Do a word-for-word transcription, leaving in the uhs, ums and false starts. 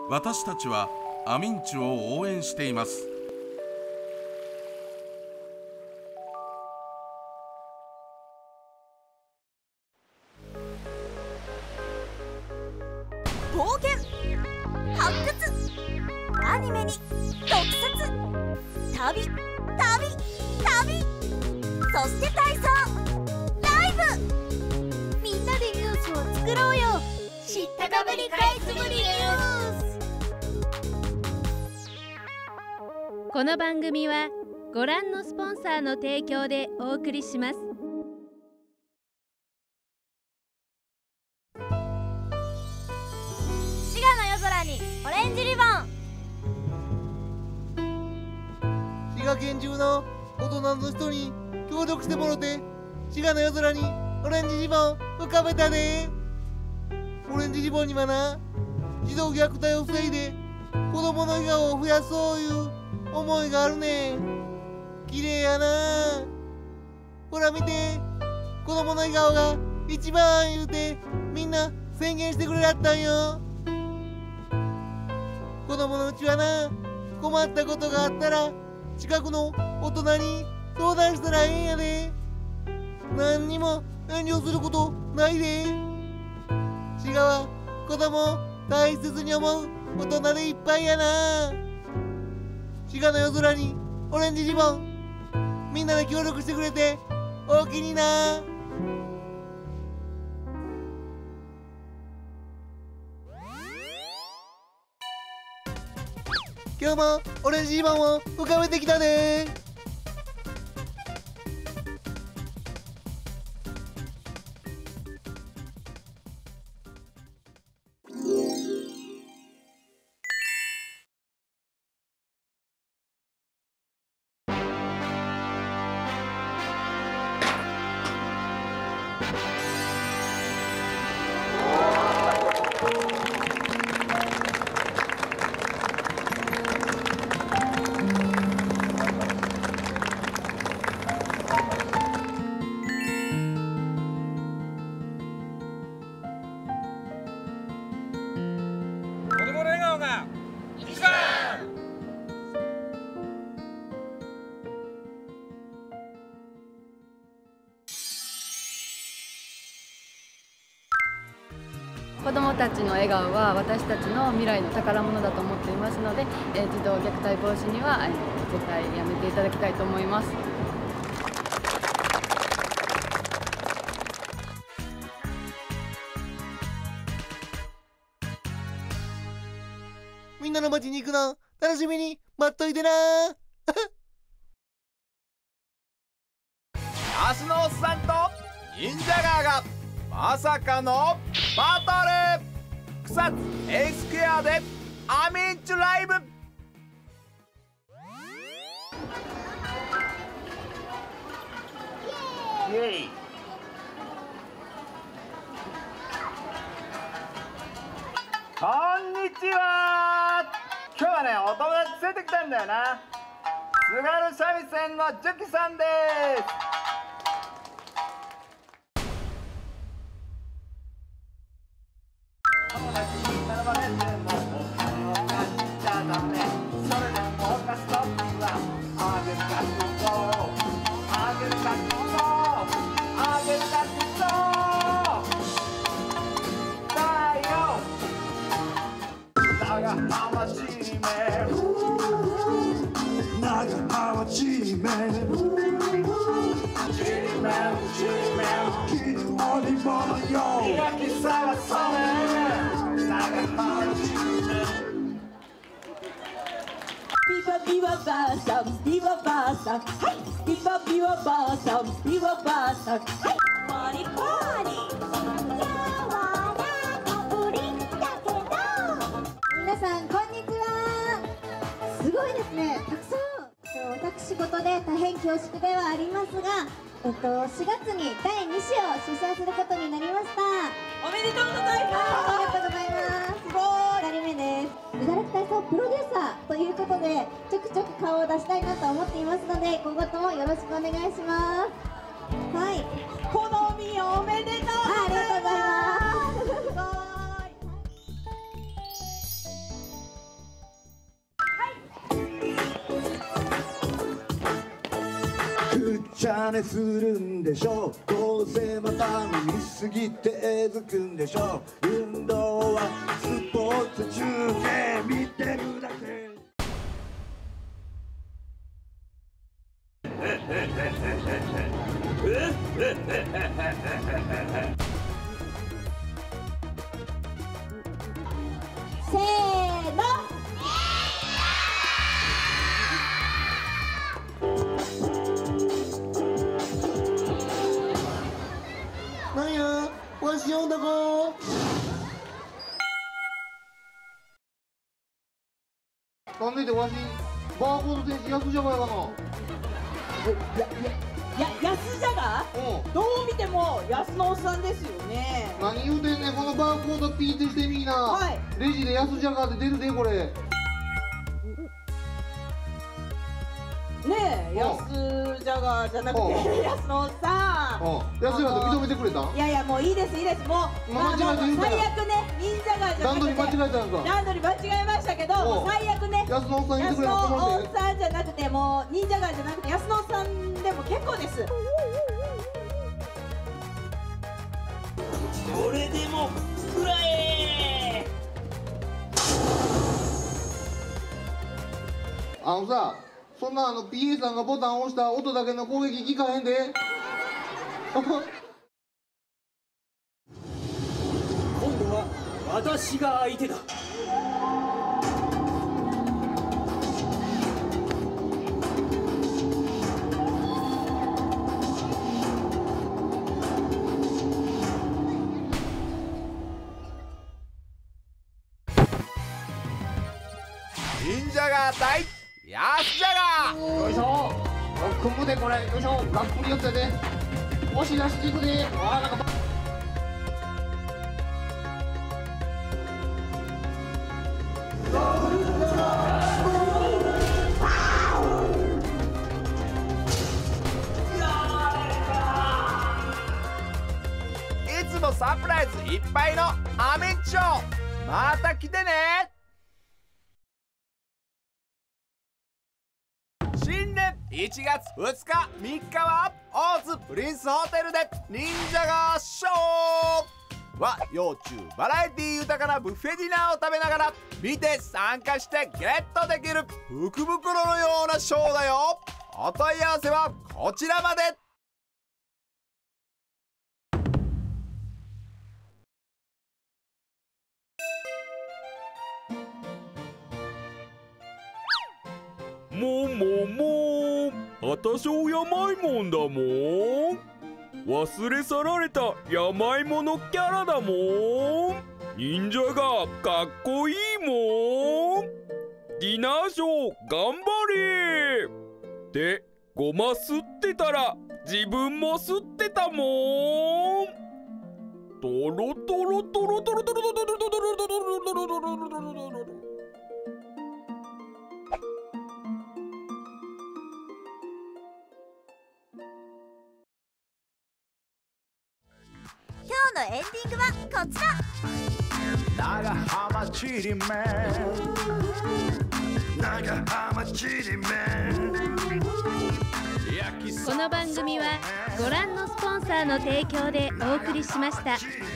私たちはアミンチュを応援しています。 冒険、発掘、アニメに特撮、旅、旅、旅、そして体操、ライブ。みんなでニュースを作ろうよ。知ったためにかいつぶりニュース。 この番組はご覧のスポンサーの提供でお送りします。 滋賀の夜空にオレンジリボン。 滋賀県中の大人の人に協力してもろて、滋賀の夜空にオレンジリボン浮かべたで。オレンジリボンにはな、児童虐待を防いで子供の笑顔を増やそういう思いがあるねん。綺麗やな。ほら見て、子供の笑顔が一番言うてみんな宣言してくれやったんよ。子供のうちはな、困ったことがあったら近くの大人に相談したらええんやで。何にも遠慮することないで。滋賀は子供を大切に思う大人でいっぱいやな。滋賀の夜空にオレンジリボン、みんなで協力してくれておおきにな。今日もオレンジリボンを浮かべてきたで。 子どもたちの笑顔は私たちの未来の宝物だと思っていますので、えー、児童虐待防止には、えー、絶対やめていただきたいと思います。 みんなの街に行くの楽しみに待っといてな。 明日のおっさんと忍者ガーがまさかのバトル草津エイスクエアでアミンチュライブ。イエイ。こんにちは。今日はね、お友達連れてきたんだよな。津軽三味線のジュキさんです。友達に頼まれてもお金を貸しちゃダメ。それでも貸すときはあげるかくぞ、あげるかくぞ、あげるかくぞだよ。長浜ちめ長浜ちめちめちめきりもりものよ焼きさがそれ長浜ちめ。 ビバビバばあさん、ビバばあさん、はい。ビバビバばあさん、ビバばあさん、はい。パリパリ。やわらかプリンだけど。皆さんこんにちは。すごいですね。たくさん。私事で大変恐縮ではありますが、えっとしがつにだいに子を出産することになりました。おめでとうございます。ありがとうございます。すごい。ふたりめです。児童虐待体操プロデューサーということでちょくちょく顔を出したいなと思っていますので、今後ともよろしくお願いします。はい。好みおめでとうございます。ありがとうございます。すごい。 シャレするんでしょう。どうせまた飲みすぎてえずくんでしょう。運動はスポーツ中継見てるだけ。 せーの。 なんやわし呼んだこ。なんででわしバーコード選手安じゃがやがな。 いやいやいや、安じゃがうん、 どう見ても安のおっさんですよね。 何言うてんねん。このバーコードピーってしてみーな、 はい、 レジで安じゃがって出るでこれ。 ねえ、安じゃがじゃなくて安のおっさん。 うん、安じゃがって認めてくれたん。 いやいや、もういいですいいです。もう、 まあ間違えて言うたら最悪ね、忍者がじゃなくて段取り間違えたんか。 段取り間違えましたけど、もう最悪ね、 安のおっさん言って安くれたらの困るで。 おっさんじゃなくて、もう忍者がじゃなくて安のおっさんでも結構です。 これでも食らえ。 あのさ、そんなあの ピーエー さんがボタンを押した音だけの攻撃聞かへんで。 今度は私が相手だ。 忍者が対安じゃが。 よいしょ。組むでこれ。よいしょ。がっぷり寄ってで。押し出していくで。あーなんか。 いつもサプライズいっぱいのアメッチョ。また来てね。新年いちがつふつかみっかは大津プリンスホテルで忍者合唱和洋中バラエティ豊かなブッフェディナーを食べながら見て参加してゲットできる福袋のようなショーだよ。お問い合わせはこちらまで。 もうもうもうあたしょ山芋んだもん。忘れ去られた山芋のキャラだもん。忍者がかっこいいもん。ディナーショー頑張れでごますってたら自分も吸ってたもん。トロトロトロトロトロトロトロトロトロトロトロトロ。 今日のエンディングはこちら。 長浜ちりめん長浜ちりめん。 この番組はご覧のスポンサーの提供でお送りしました。